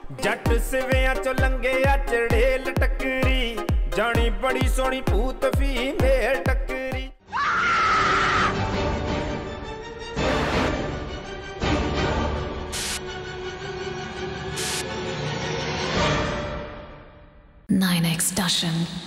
जट सिविया चो लंगे आ चढ़ेल टकरी, जानी बड़ी सोनी पूत फीमेल टकरी। Nine X Dushan.